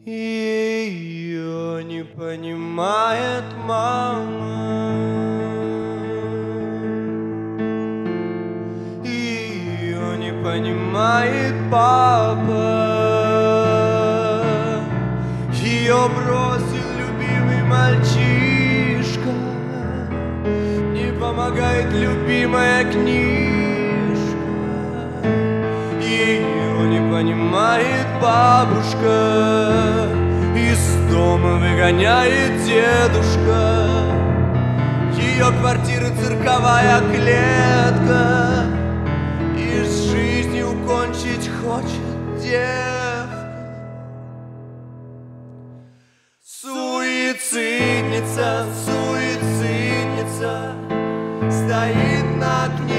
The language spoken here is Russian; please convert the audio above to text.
Ее не понимает мама, ее не понимает папа. Ее бросил любимый мальчишка, не помогает любимая книжка. Ее не понимает бабушка, из дома выгоняет дедушка. Ее квартира цирковая клетка, и с жизнью кончить хочет девка. Суицидница, суицидница, стоит на окне